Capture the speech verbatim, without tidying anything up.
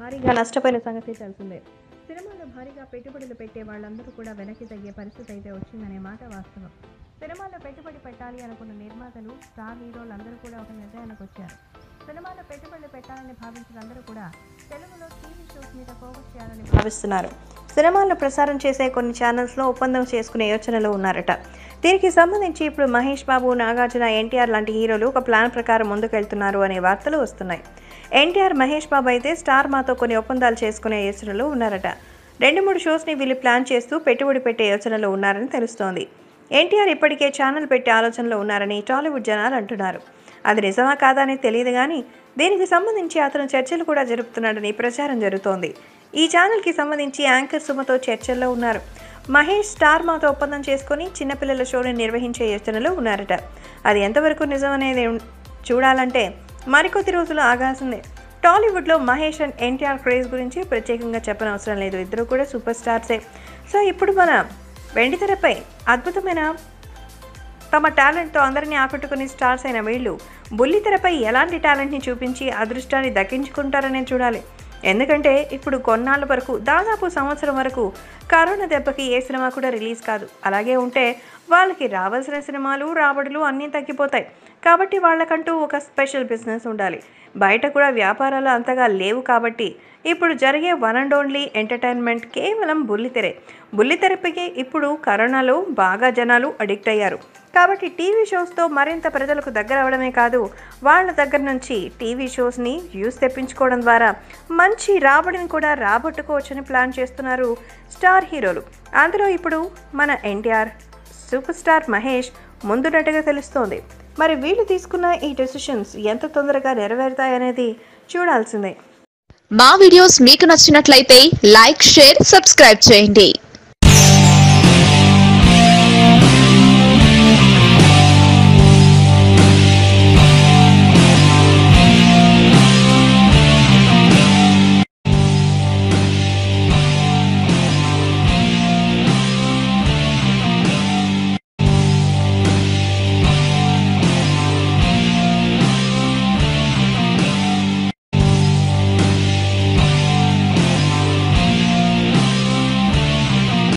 భారీగా నష్టపోయిన సంగతి తెలిసిందే. సినిమాలో భారీగా పెట్టుబడులు పెట్టే వాళ్ళందరూ కూడా వెనక్కి తగ్గే పరిస్థితి అయితే వచ్చిందనే మాట వాస్తవం. సినిమాలో పెట్టుబడి పెట్టాలి అనుకున్న నిర్మాతలు, స్టార్ హీరోలందరూ కూడా ఒక నిర్ణయానికి వచ్చారు. సినిమాలో పెట్టుబడులు పెట్టాలని భావించిన అందరూ కూడా తెలుగులో టీవీ షోస్ మీద ఫోకస్ చేయాలని భావిస్తున్నారు. సినిమాలను ప్రసారం చేసే కొన్ని ఛానల్స్లో ఒప్పందం చేసుకునే యోచనలో ఉన్నారట. దీనికి సంబంధించి ఇప్పుడు మహేష్ బాబు, నాగార్జున, ఎన్టీఆర్ లాంటి హీరోలు ఒక ప్లాన్ ప్రకారం ముందుకెళ్తున్నారు అనే వార్తలు వస్తున్నాయి. ఎన్టీఆర్, మహేష్ బాబు అయితే స్టార్ మాతో కొన్ని ఒప్పందాలు చేసుకునే యోచనలో ఉన్నారట. రెండు మూడు షోస్ని వీళ్ళు ప్లాన్ చేస్తూ పెట్టుబడి పెట్టే యోచనలో ఉన్నారని తెలుస్తోంది. ఎన్టీఆర్ ఇప్పటికే ఛానల్ పెట్టే ఆలోచనలో ఉన్నారని టాలీవుడ్ జనాలు అంటున్నారు. అది నిజమా కాదా అని తెలియదు కానీ దీనికి సంబంధించి అతను చర్చలు కూడా జరుపుతున్నాడని ప్రచారం జరుగుతోంది. ఈ ఛానల్కి సంబంధించి యాంకర్ సుమతో చర్చల్లో ఉన్నారు. మహేష్ స్టార్ మాతో ఒప్పందం చేసుకుని చిన్నపిల్లల షోని నిర్వహించే యోచనలో ఉన్నారట. అది ఎంతవరకు నిజమనేది చూడాలంటే మరికొద్ది రోజులు ఆగాల్సిందే. టాలీవుడ్లో మహేష్ అండ్ ఎన్టీఆర్ క్రేజ్ గురించి ప్రత్యేకంగా చెప్పనవసరం లేదు. ఇద్దరు కూడా సూపర్ స్టార్సే. సో ఇప్పుడు మన వెండితెరపై అద్భుతమైన తమ టాలెంట్తో అందరినీ ఆకట్టుకునే స్టార్స్ అయిన వీళ్ళు బుల్లితెరపై ఎలాంటి టాలెంట్ని చూపించి అదృష్టాన్ని దక్కించుకుంటారనే చూడాలి. ఎందుకంటే ఇప్పుడు కొన్నాళ్ళ వరకు, దాదాపు సంవత్సరం వరకు కరోనా దెబ్బకి ఏ సినిమా కూడా రిలీజ్ కాదు. అలాగే ఉంటే వాళ్ళకి రావాల్సిన సినిమాలు, రాబడులు అన్నీ తగ్గిపోతాయి. కాబట్టి వాళ్ళకంటూ ఒక స్పెషల్ బిజినెస్ ఉండాలి. బయట కూడా వ్యాపారాలు అంతగా లేవు. కాబట్టి ఇప్పుడు జరిగే వన్ అండ్ ఓన్లీ ఎంటర్టైన్మెంట్ కేవలం బుల్లితెరే. బుల్లితెరపైకి ఇప్పుడు కరోనాలో బాగా జనాలు అడిక్ట్ అయ్యారు. కాబట్టి టీవీ షోస్తో మరింత ప్రజలకు దగ్గర అవడమే కాదు, వాళ్ళ దగ్గర నుంచి టీవీ షోస్ని వ్యూస్ తెప్పించుకోవడం ద్వారా మంచి రాబడిని కూడా రాబట్టుకోవచ్చని ప్లాన్ చేస్తున్నారు స్టార్ హీరోలు. అందులో ఇప్పుడు మన ఎన్టీఆర్, సూపర్ స్టార్ మహేష్ ముందున్నట్టుగా తెలుస్తోంది. మరి వీళ్ళు తీసుకున్న ఈ డెసిషన్స్ ఎంత తొందరగా నెరవేరుతాయనేది చూడాల్సిందే. మా వీడియోస్ మీకు నచ్చినట్లయితే లైక్, షేర్, సబ్స్క్రైబ్ చేయండి.